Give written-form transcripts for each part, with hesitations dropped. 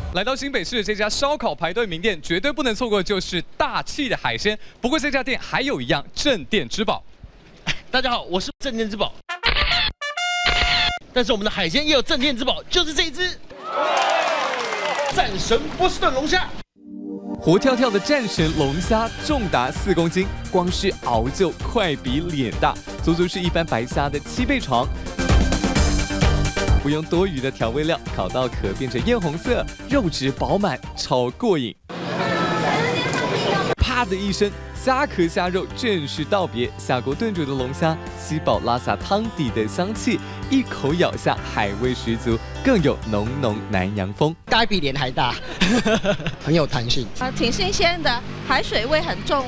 来到新北市这家烧烤排队名店，绝对不能错过就是大气的海鲜。不过这家店还有一样镇店之宝。 大家好，我是镇店之宝。但是我们的海鲜也有镇店之宝，就是这一只战神波士顿龙虾。 活跳跳的战神龙虾重达4公斤，光是熬就快比脸大，足足是一般白虾的7倍长。不用多余的调味料，烤到壳变成艳红色，肉质饱满，超过瘾。啪的一声，虾壳虾肉正式道别。下锅炖煮的龙虾吸饱拉萨汤底的香气，一口咬下，海味十足，更有浓浓南洋风。 大概比脸还大，很有弹性。 挺新鲜的，海水味很重。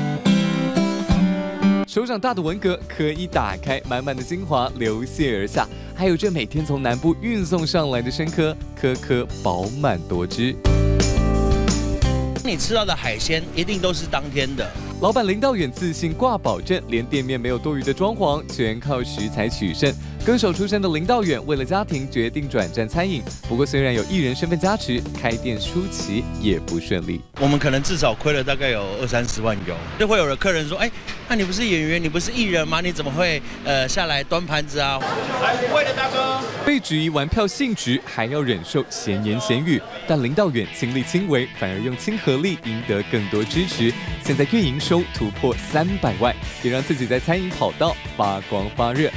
手掌大的文蛤可以打开，满满的精华流泻而下。还有这每天从南部运送上来的生科，颗颗饱满多汁。 你吃到的海鲜一定都是当天的。 老板林道远自信挂保证，连店面没有多余的装潢，全靠食材取胜。歌手出身的林道远为了家庭决定转战餐饮，不过虽然有艺人身份加持，开店初期也不顺利。 我们可能至少亏了大概有20-30万有，就会有的客人说，哎，那你不是演员，你不是艺人吗？你怎么会下来端盘子啊？来5位的大哥。 被质疑玩票性质，还要忍受闲言闲语，但林道远亲力亲为，反而用亲和力赢得更多支持。现在月营收突破300万，也让自己在餐饮跑道发光发热。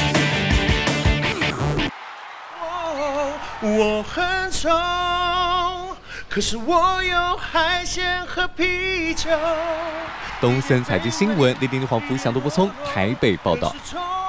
我很穷，可是我有海鲜和啤酒。 东森财经新闻，李丁、黄福祥、杜波聪台北报道。